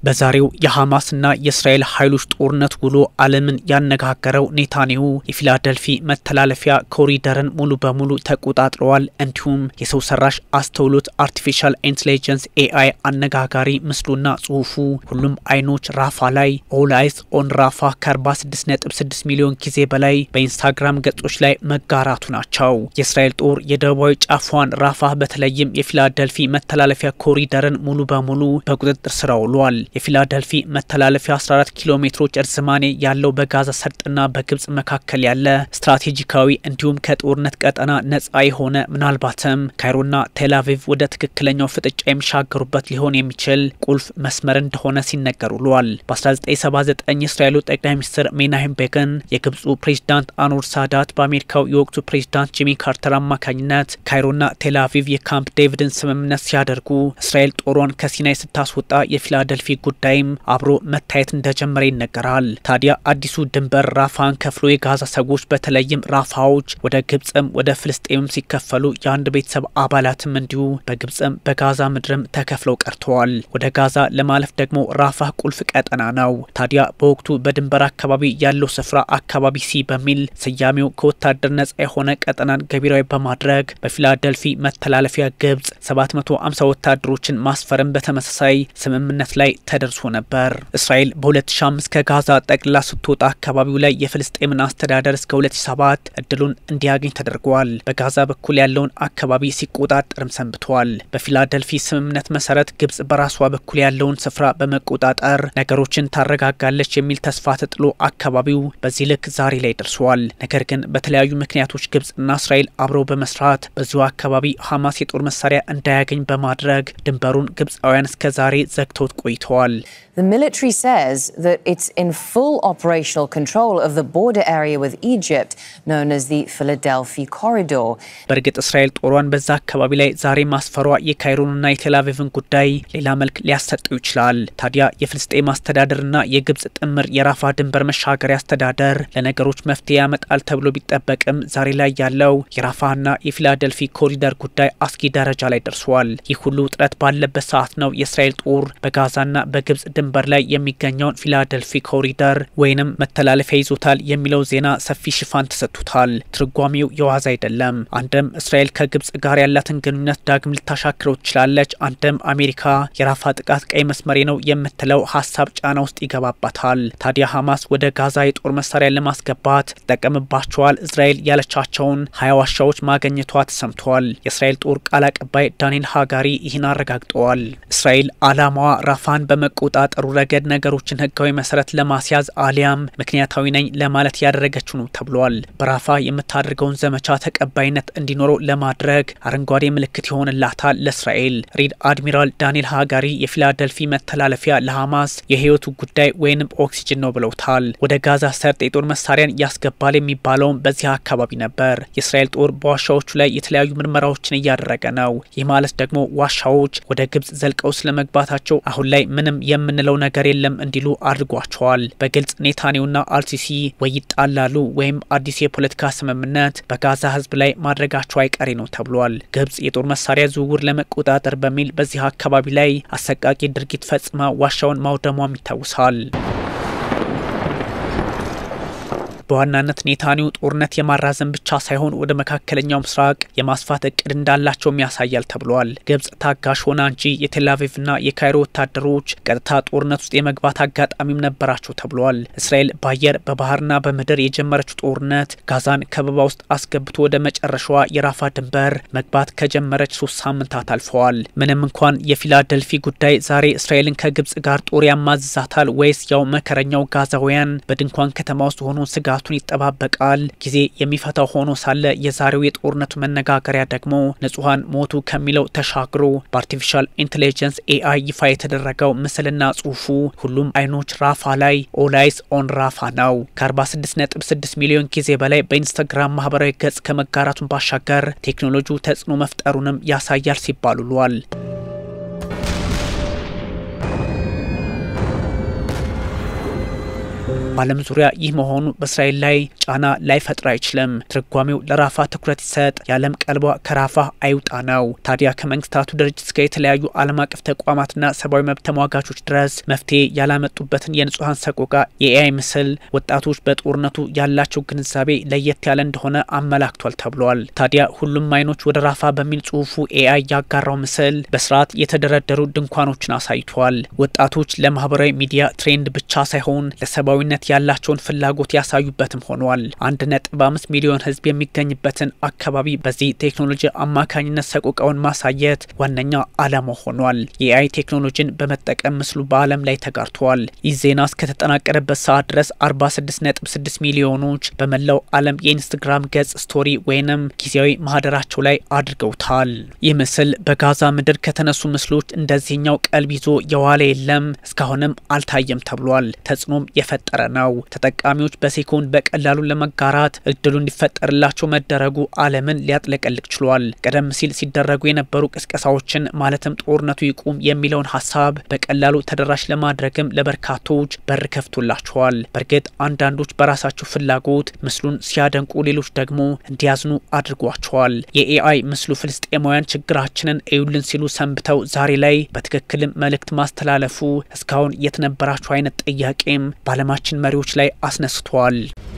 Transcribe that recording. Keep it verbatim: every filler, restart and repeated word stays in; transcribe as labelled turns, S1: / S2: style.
S1: በዛሬው የሐማስና የእስራኤል ኃይሎች ጦርነት ውሎ ዓለምን ያነጋገረው ኔታንያሁ የፊላደልፊ መተላለፊያ ኮሪደርን ሙሉ በሙሉ ተቆጣጥረዋል። እንዲሁም የሰው ሰራሽ አስተውሎት አርቲፊሻል ኢንተለጀንስ ኤአይ አነጋጋሪ ምስሉና ጽሁፉ ሁሉም አይኖች ራፋ ላይ ኦል አይስ ኦን ራፋ ከ46 ነጥብ ስድስት ሚሊዮን ጊዜ በላይ በኢንስታግራም ገጾች ላይ መጋራቱ ናቸው። የእስራኤል ጦር የደቡባዊ ጫፏን ራፋ በተለይም የፊላደልፊ መተላለፊያ ኮሪደርን ሙሉ በሙሉ በቁጥጥር ስር አውሏል። የፊላደልፊ መተላለፊያ አስራ አራት ኪሎ ሜትሮች እርዝማኔ ያለው በጋዛ ሰርጥና በግብጽ መካከል ያለ ስትራቴጂካዊ እንዲሁም ከጦርነት ቀጠና ነፃ የሆነ ምናልባትም ካይሮና ቴል አቪቭ ወደ ትክክለኛው ፍጥጫ የሚሻገሩበት ሊሆን የሚችል ቁልፍ መስመር እንደሆነ ሲነገር ውሏል። በ1979 የእስራኤሉ ጠቅላይ ሚኒስትር ሜናሄም ቤገን የግብጹ ፕሬዝዳንት አንዋር ሳዳት በአሜሪካው የወቅቱ ፕሬዝዳንት ጂሚ ካርተር አማካኝነት ካይሮና ቴል አቪቭ የካምፕ ዴቪድን ስምምነት ሲያደርጉ እስራኤል ጦሯን ከሲናይ ስታስወጣ የፊላደልፊ ጉዳይም አብሮ መታየት እንደጀመረ ይነገራል። ታዲያ አዲሱ ድንበር ራፋን ከፍሎ የጋዛ ሰዎች በተለይም ራፋዎች ወደ ግብጽም ወደ ፍልስጤምም ሲከፈሉ የአንድ ቤተሰብ አባላትም እንዲሁ በግብጽም በጋዛ ምድርም ተከፍለው ቀርተዋል። ወደ ጋዛ ለማለፍ ደግሞ ራፋ ቁልፍ ቀጠና ነው። ታዲያ በወቅቱ በድንበር አካባቢ ያለው ስፍራ አካባቢ ሲ በሚል ስያሜው ከወታደር ነጻ የሆነ ቀጠናን ገቢራዊ በማድረግ በፊላደልፊ መተላለፊያ ግብጽ ሰባት መቶ ሃምሳ ወታደሮችን ማስፈርም በተመሳሳይ ስምምነት ላይ ተደርሶ ነበር። እስራኤል በ2005 ከጋዛ ጠቅላ ስትወጣ አካባቢው ላይ የፍልስጤምን አስተዳደር እስከ ሁለት ሺህ ሰባት እድሉን እንዲያገኝ ተደርጓል። በጋዛ በኩል ያለውን አካባቢ ሲቆጣጠርም ሰንብቷል። በፊላደልፊ ስምምነት መሰረት ግብጽ በራሷ በኩል ያለውን ስፍራ በመቆጣጠር ነገሮችን ታረጋጋለች የሚል ተስፋ ተጥሎ አካባቢው በዚህ ልክ ዛሬ ላይ ደርሷል። ነገር ግን በተለያዩ ምክንያቶች ግብጽና እስራኤል አብረው በመስራት በዚሁ አካባቢ ሐማስ የጦር መሳሪያ እንዳያገኝ በማድረግ ድንበሩን ግብጻውያን እስከ ዛሬ ዘግተውት ቆይተዋል።
S2: The military says that it's in full operational control of the border area with Egypt, known as the Philadelphia Corridor.
S1: በርግጥ እስራኤል ጦሯን በዛ አካባቢ ላይ ዛሬ ማስፈሯ የካይሮንና የቴል አቪቭን ጉዳይ ሌላ መልክ ሊያሰጠው ይችላል። ታዲያ የፍልስጤም አስተዳደርና የግብጽ ጥምር የራፋ ድንበር መሻገሪያ አስተዳደር ለነገሮች መፍትሄ ያመጣል ተብሎ ቢጠበቅም ዛሬ ላይ ያለው የራፋና የፊላደልፊ ኮሪደር ጉዳይ አስጊ ደረጃ ላይ ደርሷል። ይህ ሁሉ ውጥረት ባለበት ሰዓት ነው የእስራኤል ጦር በጋዛና በግብጽ ድንበር ላይ የሚገኘውን ፊላደልፊ ኮሪደር ወይንም መተላለፊያ ይዞታል የሚለው ዜና ሰፊ ሽፋን ተሰጥቷል። ትርጓሜው የዋዛ አይደለም። አንድም እስራኤል ከግብጽ ጋር ያላትን ግንኙነት ዳግም ልታሻክረው ትችላለች፣ አንድም አሜሪካ የራፋ ጥቃት ቀይ መስመሬ ነው የምትለው ሐሳብ ጫና ውስጥ ይገባባታል። ታዲያ ሐማስ ወደ ጋዛ የጦር መሳሪያ ለማስገባት ተጠቀምባቸዋል እስራኤል ያለቻቸውን ሀያ ዋሻዎች ማግኘቷ ተሰምቷል። የእስራኤል ጦር ቃል አቀባይ ዳንኤል ሃጋሪ ይህን አረጋግጠዋል። እስራኤል አላማዋ ራፋን በመቆጣጠሩ ረገድ ነገሮችን ህጋዊ መሰረት ለማስያዝ አሊያም ምክንያታዊ ነኝ ለማለት ያደረገችው ነው ተብሏል። በራፋ የምታደርገውን ዘመቻ ተቀባይነት እንዲኖረው ለማድረግ አረንጓዴ ምልክት ይሆንላታል ለእስራኤል። ሪድ አድሚራል ዳንኤል ሃጋሪ የፊላደልፊ መተላለፊያ ለሐማስ የህይወቱ ጉዳይ ወይንም ኦክሲጅን ነው ብለውታል። ወደ ጋዛ ሰርጥ የጦር መሳሪያን ያስገባል የሚባለውም በዚህ አካባቢ ነበር። የእስራኤል ጦር በዋሻዎቹ ላይ የተለያዩ ምርመራዎችን እያደረገ ነው። ይህ ማለት ደግሞ ዋሻዎች ወደ ግብጽ ዘልቀው ስለመግባታቸው አሁን ላይ ምንም የምንለው ነገር የለም እንዲሉ አድርጓቸዋል። በግልጽ ኔታንያሁና አልሲሲ ወይ ይጣላሉ ወይም አዲስ የፖለቲካ ስምምነት በጋዛ ህዝብ ላይ ማድረጋቸው አይቀሬ ነው ተብሏል። ግብጽ የጦር መሳሪያ ዝውውር ለመቆጣጠር በሚል በዚህ አካባቢ ላይ አሰቃቂ ድርጊት ፈጽማ ዋሻውን ማውደሟም ይታወሳል። በዋናነት ኔታንያሁ ጦርነት የማራዘም ብቻ ሳይሆን ወደ መካከለኛው ምስራቅ የማስፋት እቅድ እንዳላቸው ያሳያል ተብሏል። ግብጽ ታጋሽ ሆና እንጂ የቴል አቪቭና የካይሮ ወታደሮች ቀጥታ ጦርነት ውስጥ የመግባት አጋጣሚም ነበራቸው ተብሏል። እስራኤል በአየር በባህርና በምድር የጀመረችው ጦርነት ጋዛን ከበባ ውስጥ አስገብቶ ወደ መጨረሻዋ የራፋ ድንበር መግባት ከጀመረች ሶስት ሳምንታት አልፈዋል። ምንም እንኳን የፊላደልፊ ጉዳይ ዛሬ እስራኤልን ከግብጽ ጋር ጦር ያማዝዛታል ወይስ ያው መከረኛው ጋዛውያን በድንኳን ከተማ ውስጥ ሆኖ ስጋ ቱን ይጠባበቃል ጊዜ የሚፈታው ሆኖ ሳለ የዛሬው የጦርነቱ መነጋገሪያ ደግሞ ንጹሃን ሞቱ ከሚለው ተሻግሮ በአርቲፊሻል ኢንተለጀንስ ኤአይ ይፋ የተደረገው ምስልና ጽሁፉ ሁሉም አይኖች ራፋ ላይ ኦል አይስ ኦን ራፋ ነው። ከ46 ነጥብ ስድስት ሚሊዮን ጊዜ በላይ በኢንስታግራም ማህበራዊ ገጽ ከመጋራቱን ባሻገር ቴክኖሎጂው ተጽዕኖ መፍጠሩንም ያሳያል ሲባሉሏል። በዓለም ዙሪያ ይህ መሆኑ በእስራኤል ላይ ጫና ላይፈጥር አይችልም። ትርጓሜው ለራፋ ትኩረት ይሰጥ፣ የዓለም ቀልቧ ከራፋ አይውጣ ነው። ታዲያ ከመንግስታቱ ድርጅት እስከ የተለያዩ ዓለም አቀፍ ተቋማትና ሰብአዊ መብት ተሟጋቾች ድረስ መፍትሄ ያላመጡበትን የንጹሃን ሰቆቃ የኤአይ ምስል ወጣቶች በጦርነቱ ያላቸው ግንዛቤ ለየት ያለ እንደሆነ አመላክቷል ተብሏል። ታዲያ ሁሉም አይኖች ወደ ራፋ በሚል ጽሁፉ ኤአይ ያጋራው ምስል በስርዓት የተደረደሩ ድንኳኖችን አሳይቷል። ወጣቶች ለማህበራዊ ሚዲያ ትሬንድ ብቻ ሳይሆን ለሰብአዊነት ያላቸውን ፍላጎት ያሳዩበትም ሆኗል። አንድ ነጥብ አምስት ሚሊዮን ህዝብ የሚገኝበትን አካባቢ በዚህ ቴክኖሎጂ አማካኝነት ሰቆቃውን ማሳየት ዋነኛ ዓላማ ሆኗል። የኤአይ ቴክኖሎጂን በመጠቀም ምስሉ በዓለም ላይ ተጋርቷል። ይህ ዜና እስከተጠናቀረበት ሰዓት ድረስ አርባ ስድስት ነጥብ ስድስት ሚሊዮኖች በመላው ዓለም የኢንስታግራም ገጽ ስቶሪ ወይንም ጊዜያዊ ማህደራቸው ላይ አድርገውታል። ይህ ምስል በጋዛ ምድር ከተነሱ ምስሎች እንደዚህኛው ቀልብ ይዞ የዋለ የለም፣ እስካሁንም አልታየም ተብሏል። ተጽዕኖም የፈጠረ ነው። ተጠቃሚዎች በሴኮንድ በቀላሉ ለመጋራት እድሉ እንዲፈጠርላቸው መደረጉ ዓለምን ሊያጥለቀልቅ ችሏል። ቀደም ሲል ሲደረጉ የነበሩ ቅስቀሳዎችን ማለትም ጦርነቱ ይቁም የሚለውን ሀሳብ በቀላሉ ተደራሽ ለማድረግም ለበርካቶች በር ከፍቶላቸዋል። በእርግጥ አንዳንዶች በራሳቸው ፍላጎት ምስሉን ሲያደንቁ፣ ሌሎች ደግሞ እንዲያዝኑ አድርጓቸዋል። የኤአይ ምስሉ ፍልስጤማውያን ችግራችንን እዩልን ሲሉ ሰንብተው ዛሬ ላይ በትክክልም መልእክት ማስተላለፉ እስካሁን የተነበራቸው አይነት ጥያቄም በዓለማችን መሪዎች ላይ አስነስቷል።